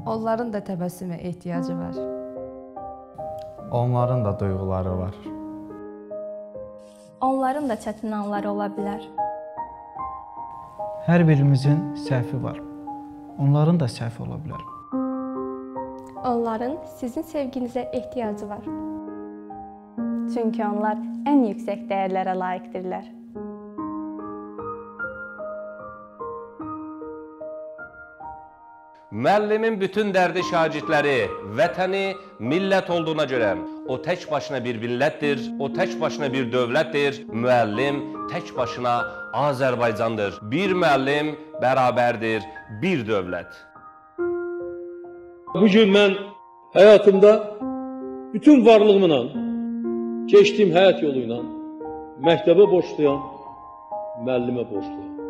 Onların da təbəssümə ehtiyacı var. Onların da duyğuları var. Onların da çətin anları ola bilər. Hər birimizin səhvi var. Onların da səhvi ola bilər. Onların sizin sevginizə ehtiyacı var. Çünki onlar ən yüksək dəyərlərə layiqdirlər. Müəllimin bütün dərdi şagirdləri, vətəni, millət olduğuna görə o tək başına bir millətdir, o tək başına bir dövlətdir. Müəllim tək başına Azərbaycandır. Bir müəllim bərabərdir bir dövlət. Bugün mən həyatımda bütün varlığımla, keçdiyim həyat yolu ilə məktəbə borçluyam, müəllimə borçluyam.